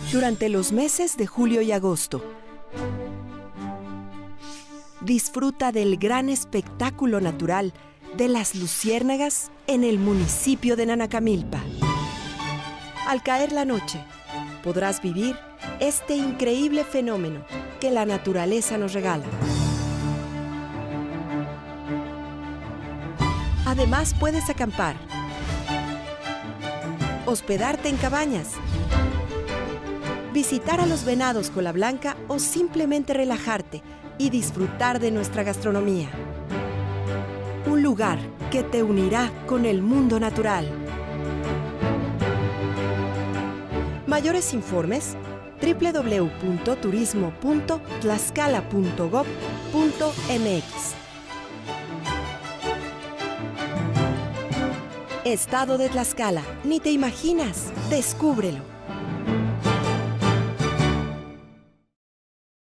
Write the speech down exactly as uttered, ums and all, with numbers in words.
durante los meses de julio y agosto. Disfruta del gran espectáculo natural de las luciérnagas en el municipio de Nanacamilpa. Al caer la noche, podrás vivir este increíble fenómeno que la naturaleza nos regala. Además, puedes acampar, hospedarte en cabañas, visitar a los venados cola blanca o simplemente relajarte y disfrutar de nuestra gastronomía. Un lugar que te unirá con el mundo natural. Mayores informes, doble u doble u doble u punto turismo punto tlaxcala punto gob punto m x. Estado de Tlaxcala, ni te imaginas, descúbrelo.